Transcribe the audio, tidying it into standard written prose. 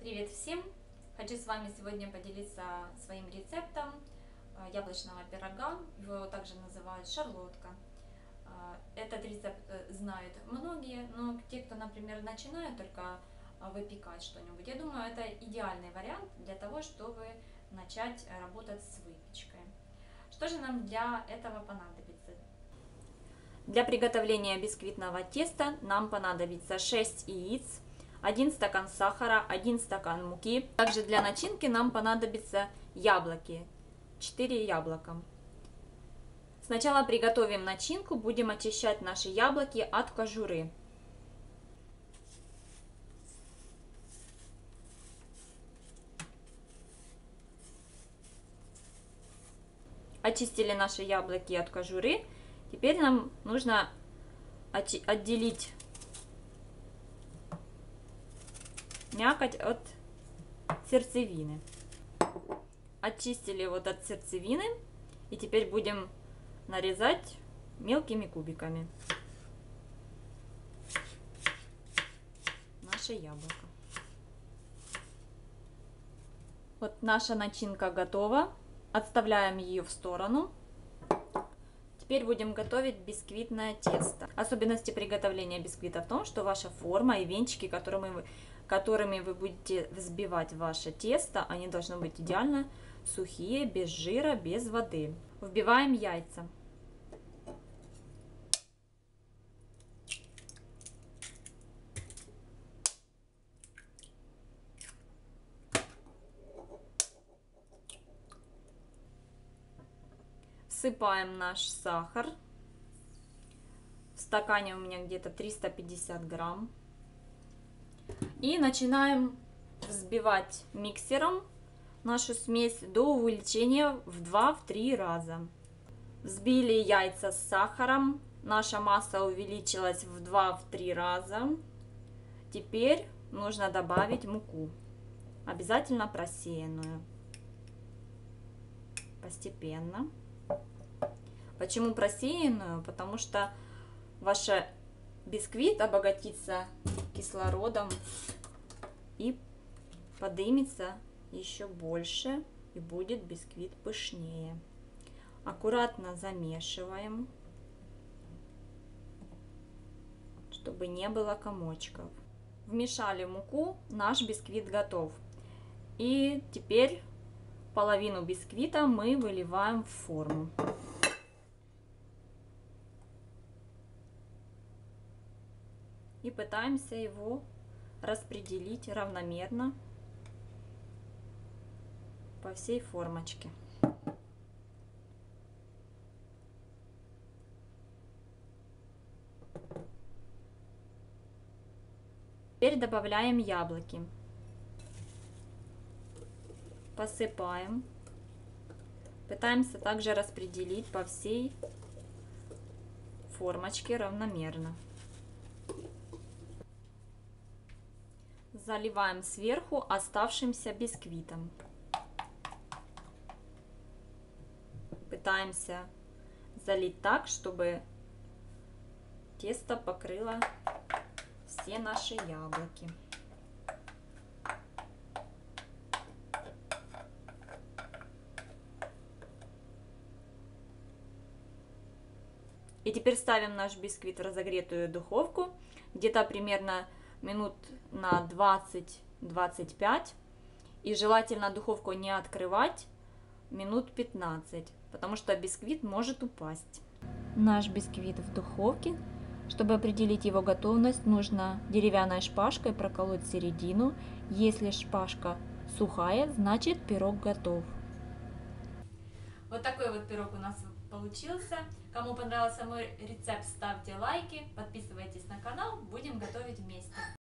Привет всем! Хочу с вами сегодня поделиться своим рецептом яблочного пирога. Его также называют шарлотка. Этот рецепт знают многие, но те, кто, например, начинают только выпекать что-нибудь, я думаю, это идеальный вариант для того, чтобы начать работать с выпечкой. Что же нам для этого понадобится? Для приготовления бисквитного теста нам понадобится 6 яиц, 1 стакан сахара, 1 стакан муки. Также для начинки нам понадобятся яблоки, 4 яблока. Сначала приготовим начинку, будем очищать наши яблоки от кожуры. Очистили наши яблоки от кожуры. Теперь нам нужно отделить мякоть от сердцевины. Очистили вот от сердцевины. И теперь будем нарезать мелкими кубиками наше яблоко. Вот наша начинка готова. Отставляем ее в сторону. Теперь будем готовить бисквитное тесто. Особенности приготовления бисквита в том, что ваша форма и венчики, которыми вы будете взбивать ваше тесто, они должны быть идеально сухие, без жира, без воды. Вбиваем яйца. Всыпаем наш сахар. В стакане у меня где-то 350 грамм. И начинаем взбивать миксером нашу смесь до увеличения в 2-3 раза. Взбили яйца с сахаром. Наша масса увеличилась в 2-3 раза. Теперь нужно добавить муку. Обязательно просеянную. Постепенно. Почему просеянную? Потому что ваш бисквит обогатится кислородом и поднимется еще больше, и будет бисквит пышнее. Аккуратно замешиваем, чтобы не было комочков. Вмешали муку, наш бисквит готов. И теперь половину бисквита мы выливаем в форму. И пытаемся его распределить равномерно по всей формочке. Теперь добавляем яблоки. Посыпаем. Пытаемся также распределить по всей формочке равномерно. Заливаем сверху оставшимся бисквитом. Пытаемся залить так, чтобы тесто покрыло все наши яблоки. И теперь ставим наш бисквит в разогретую духовку, где-то примерно минут на 20-25. И желательно духовку не открывать минут 15, потому что бисквит может упасть. Наш бисквит в духовке. Чтобы определить его готовность, нужно деревянной шпажкой проколоть середину. Если шпажка сухая, значит пирог готов. Вот такой вот пирог у нас получился. Кому понравился мой рецепт, ставьте лайки, подписывайтесь на канал, будем готовить вместе.